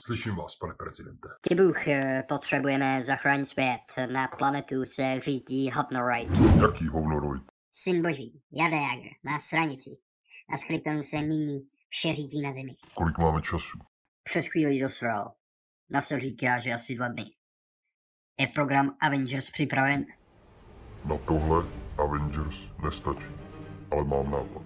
Slyším vás, pane prezidente. Ty Bůh, potřebujeme zachránit svět. Na planetu se řítí hovnoroid. Jaký hovnoroid? Syn boží, Jadejager, na stranici. A z Kryptonu se nyní vše řítí na zemi. Kolik máme času? Před chvílí dosral. NASA říká, že asi 2 dny. Je program Avengers připraven? Na tohle Avengers nestačí, ale mám nápad.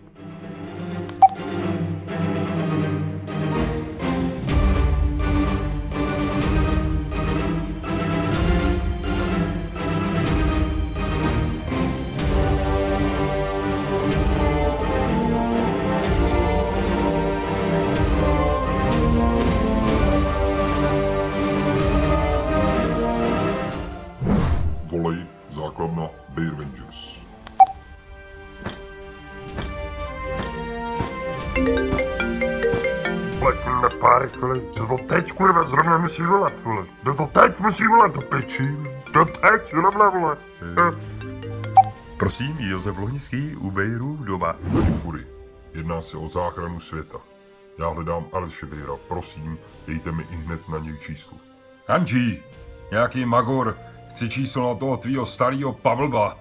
Volej, základna Bay Rangers. Letíme pár, kdo to teď, kurva, zrovna musí volat, vole. Kdo to teď musí volat do pečí, kdo teď, zrovna, vole. Prosím, Josef Lohnický, u Bejru doma. Tady Fury, jedná se o záchranu světa. Já hledám Aleše Bejra, prosím, dejte mi ihned na něj číslo. Hanži, nějaký magor, chci číslo na toho tvýho starýho Pavlba.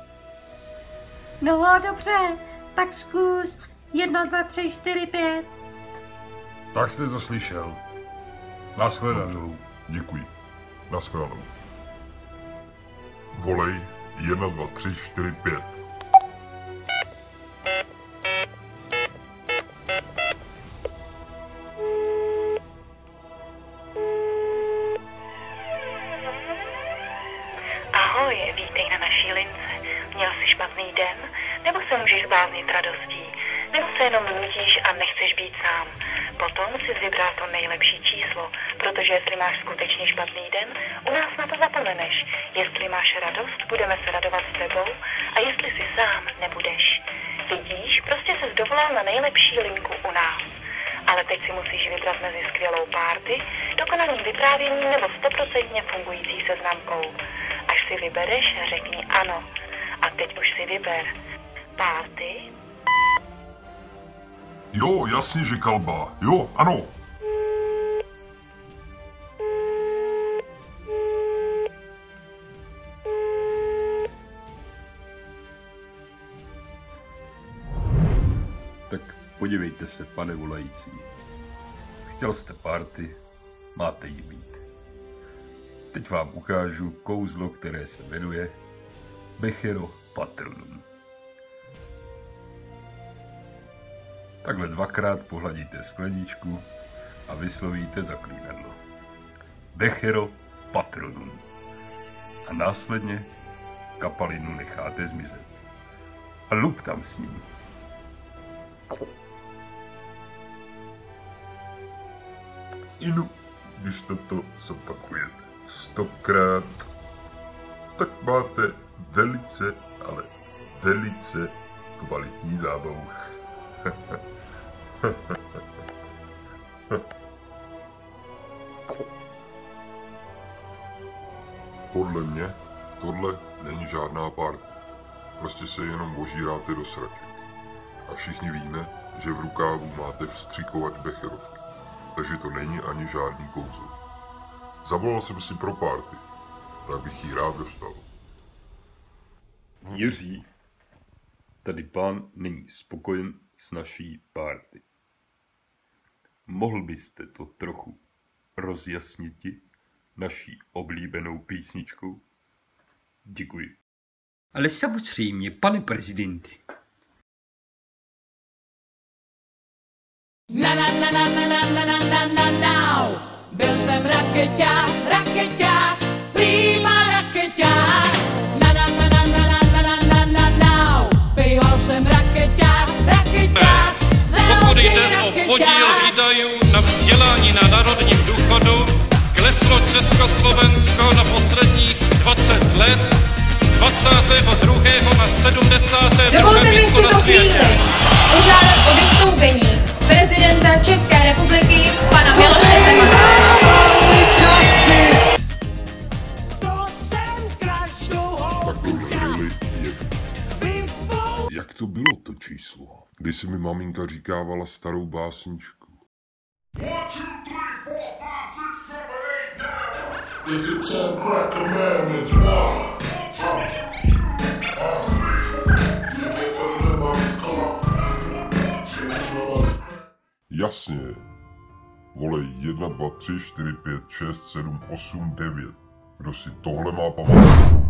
No dobře, tak zkus 1, 2, 3, 4, 5. Tak jste to slyšel. Nashledanou. Děkuji. Naschledanou. Volej 1, 2, 3, 4, 5. Ahoj, vítej na naší lince. Měl jsi špatný den? Nebo se můžeš zbláznit radostí? Nebo se jenom nutíš a nechceš být sám? Potom si vybral to nejlepší číslo, protože jestli máš skutečně špatný den, u nás na to zapomeneš. Jestli máš radost, budeme se radovat s tebou a jestli si sám, nebudeš. Vidíš, prostě se dovolal na nejlepší linku u nás. Ale teď si musíš vybrat mezi skvělou party, dokonalým vyprávěním nebo 100% fungující seznamkou. Až si vybereš, řekni ano. A teď už si vyber. Party? Jo, jasně, že kalba. Jo, ano. Tak podívejte se, pane volající. Chtěl jste party, máte jí být. Teď vám ukážu kouzlo, které se jmenuje Bechero Patronum. Takhle 2krát pohladíte skleničku a vyslovíte zaklínadlo. Bechero Patronum. A následně kapalinu necháte zmizet. A lup tam s ním. Inu, když toto zopakujete 100krát, tak máte velice, ale velice kvalitní zábavu. Podle mě tohle není žádná party. Prostě se jenom ožíráte do sraček. A všichni víme, že v rukávu máte vstřikovač becherovky. Takže to není ani žádný kouzlo. Zavolal jsem si pro party, tak bych jí rád dostal. Jiří, tady pán není spokojen s naší party. Mohl byste to trochu rozjasniti naší oblíbenou písničkou? Děkuji. Ale samozřejmě, pane prezidente. Byl jsem rakeťák, prima rakeťák. Býval jsem rakeťák. Pokud jde o podíl výdajů na vzdělání na národním důchodu, kleslo Československo na posledních 20 let z 22. na 72. Dovolte mi v místo na tuto chvíli světě. požádat o vystoupení prezidenta České republiky, pana Miloše Zemana. Jak to bylo to číslo? Kdy si mi maminka říkávala starou básničku. 1, 2, 3, 4, 5, Jasně. Volej 1, 2, 3, 4, 5, 6, 7, 8, 9. Kdo si tohle má pamatovat?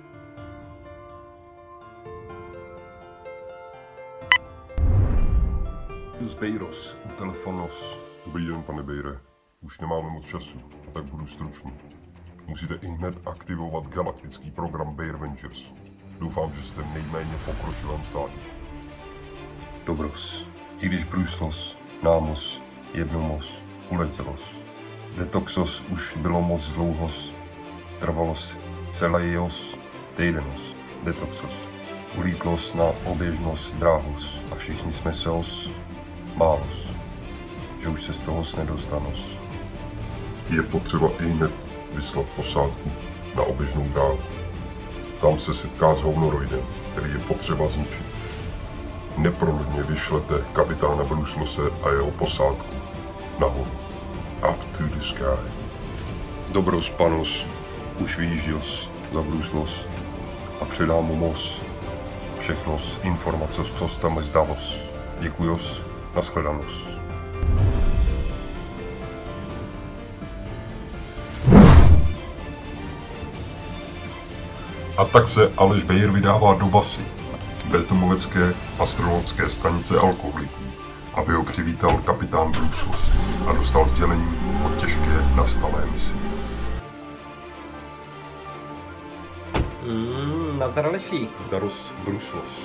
Bejros, u telefonos. Dobrý den, pane Bejre. Už nemáme moc času, tak budu stručný. Musíte ihned aktivovat galaktický program Bear Vengers. Doufám, že jste v nejméně pokročilém stádiu. Dobros. I když bruslos, námos, jednomos, uletělos. Detoxos už bylo moc dlouhos. Trvalos celejos, týdenos, detoxos. Ulítlos na oběžnost dráhos a všichni jsme se málos, že už se z toho nedostanos. Je potřeba ihned vyslat posádku na oběžnou dráhu. Tam se setká s Hounoroidem, který je potřeba zničit. Neprodleně vyšlete kapitána Bruslose a jeho posádku nahoru. Up to the sky. Dobros, panos, už vyjížděls za Bruslos a předám mu mos. Všechno z informace, co tam zdalos. Děkujos, nashledanos. A tak se Aleš Bejr vydává do basy, bezdomovecké astronautské stanice alkoholiků, aby ho přivítal kapitán Bruslos a dostal sdělení o těžké nastalé misi. Nazdar Aleši. Zdaros Bruslos.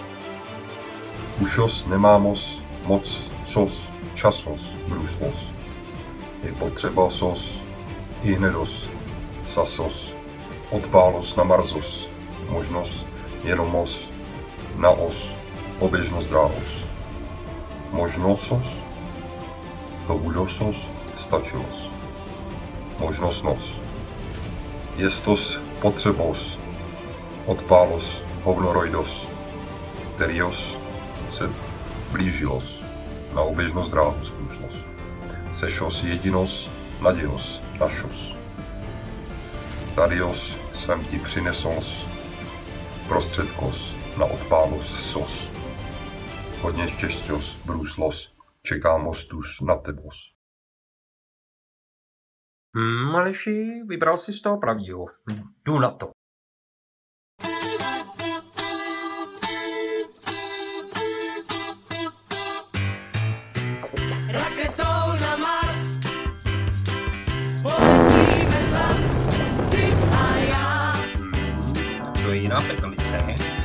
Ušos nemámos moc sos časos Bruslos. Je potřeba sos ihnedos sasos odpálos na marzos. Možnost jenomos naos oběžnost dráhos. Možnosos to udosos stačilos. Možnost nos. Jestos potřebos odpálos hovnoroidos, kterýos se blížilos na oběžnost dráhos Bruslos. Sešos jedinos nadějos našos. Tadios jsem ti přinesos prostředkos na odpálos sos. Hodně štěstěs, Bruslos, čekámos tuž na tebos. Aleši, vybral si z toho pravýho. Jdu na to. Raketou na Mars poletíme zas, ty a já. To je jiná petelice.